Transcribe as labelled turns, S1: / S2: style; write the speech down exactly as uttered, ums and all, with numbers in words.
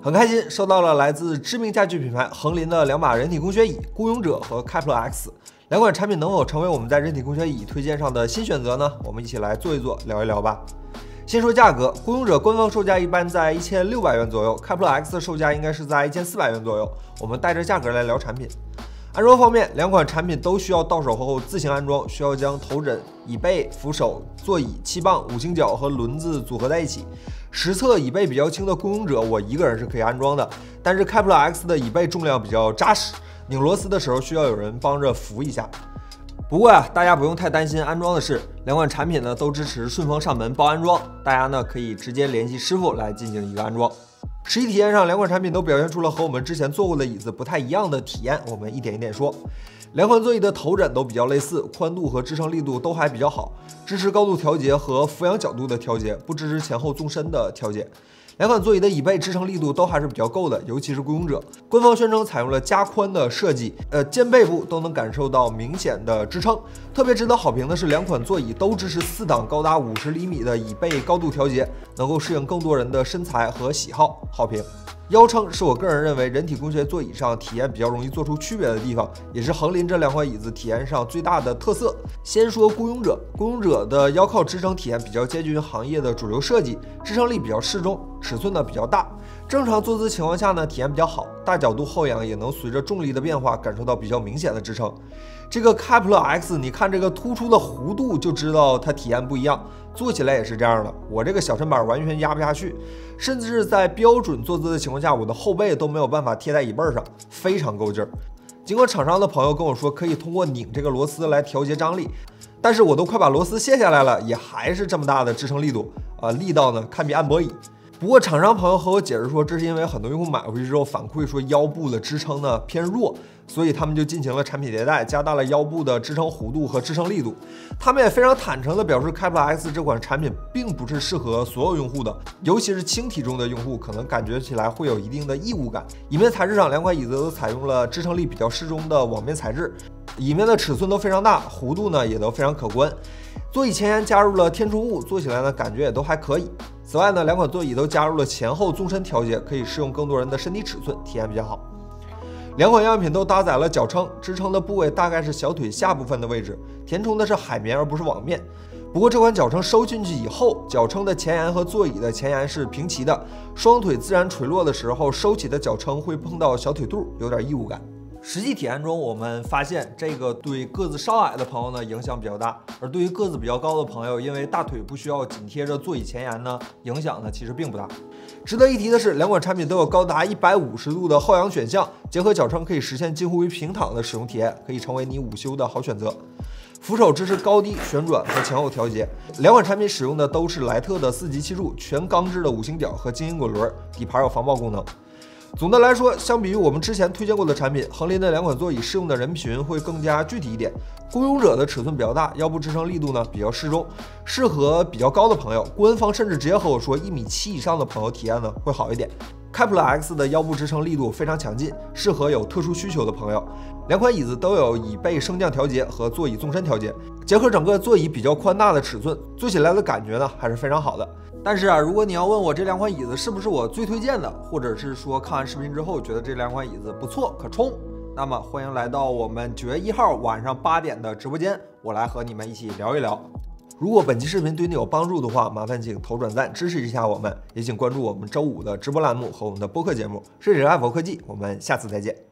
S1: 很开心收到了来自知名家具品牌恒林的两把人体工学椅孤勇者和 Kepler X， 两款产品能否成为我们在人体工学椅推荐上的新选择呢？我们一起来做一做，聊一聊吧。先说价格，孤勇者官方售价一般在一千六百元左右 ，Kepler X 的售价应该是在一千四百元左右。我们带着价格来聊产品。安装方面，两款产品都需要到手后自行安装，需要将头枕、椅背、扶手、座椅、气棒、五星角和轮子组合在一起。实测椅背比较轻的孤勇者，我一个人是可以安装的，但是 Kepler X 的椅背重量比较扎实，拧螺丝的时候需要有人帮着扶一下。不过呀，大家不用太担心安装的事，两款产品呢都支持顺丰上门包安装，大家呢可以直接联系师傅来进行一个安装。实际体验上，两款产品都表现出了和我们之前做过的椅子不太一样的体验，我们一点一点说。两款座椅的头枕都比较类似，宽度和支撑力度都还比较好，支持高度调节和俯仰角度的调节，不支持前后纵深的调节。两款座椅的椅背支撑力度都还是比较够的，尤其是孤勇者，官方宣称采用了加宽的设计，呃，肩背部都能感受到明显的支撑。特别值得好评的是，两款座椅都支持四档高达五十厘米的椅背高度调节，能够适应更多人的身材和喜好，好评。腰撑是我个人认为人体工学座椅上体验比较容易做出区别的地方，也是恒林这两款椅子体验上最大的特色。先说孤勇者，孤勇者的腰靠支撑体验比较接近于行业的主流设计，支撑力比较适中，尺寸呢比较大。正常坐姿情况下呢，体验比较好，大角度后仰也能随着重力的变化感受到比较明显的支撑。这个 Kepler X， 你看这个突出的弧度就知道它体验不一样，坐起来也是这样的。我这个小身板完全压不下去，甚至是在标准坐姿的情况下，我的后背都没有办法贴在椅背上，非常够劲儿。尽管厂商的朋友跟我说可以通过拧这个螺丝来调节张力，但是我都快把螺丝卸下来了，也还是这么大的支撑力度啊、呃，力道呢堪比按摩椅。不过厂商朋友和我解释说，这是因为很多用户买回去之后反馈说腰部的支撑呢偏弱，所以他们就进行了产品迭代，加大了腰部的支撑弧度和支撑力度。他们也非常坦诚地表示 Kepler X 这款产品并不是适合所有用户的，尤其是轻体重的用户可能感觉起来会有一定的异物感。椅面材质上，两款椅子都采用了支撑力比较适中的网面材质，椅面的尺寸都非常大，弧度呢也都非常可观。座椅前沿加入了天窗物，坐起来呢感觉也都还可以。此外呢，两款座椅都加入了前后纵深调节，可以适用更多人的身体尺寸，体验比较好。两款样品都搭载了脚撑，支撑的部位大概是小腿下部分的位置，填充的是海绵而不是网面。不过这款脚撑收进去以后，脚撑的前沿和座椅的前沿是平齐的，双腿自然垂落的时候，收起的脚撑会碰到小腿肚，有点异物感。实际体验中，我们发现这个对个子稍矮的朋友呢影响比较大，而对于个子比较高的朋友，因为大腿不需要紧贴着座椅前沿呢，影响呢其实并不大。值得一提的是，两款产品都有高达一百五十度的后仰选项，结合脚撑可以实现近乎于平躺的使用体验，可以成为你午休的好选择。扶手支持高低旋转和前后调节，两款产品使用的都是莱特的四级气柱，全钢制的五星角和精英滚轮，底盘有防爆功能。总的来说，相比于我们之前推荐过的产品，恒林的两款座椅适用的人群会更加具体一点。孤勇者的尺寸比较大，腰部支撑力度呢比较适中，适合比较高的朋友。官方甚至直接和我说，一米七以上的朋友体验呢会好一点。Kepler X 的腰部支撑力度非常强劲，适合有特殊需求的朋友。两款椅子都有椅背升降调节和座椅纵深调节，结合整个座椅比较宽大的尺寸，坐起来的感觉呢还是非常好的。但是啊，如果你要问我这两款椅子是不是我最推荐的，或者是说看完视频之后觉得这两款椅子不错可冲，那么欢迎来到我们九月一号晚上八点的直播间，我来和你们一起聊一聊。如果本期视频对你有帮助的话，麻烦请投转赞支持一下我们，也请关注我们周五的直播栏目和我们的播客节目。这里是爱佛科技，我们下次再见。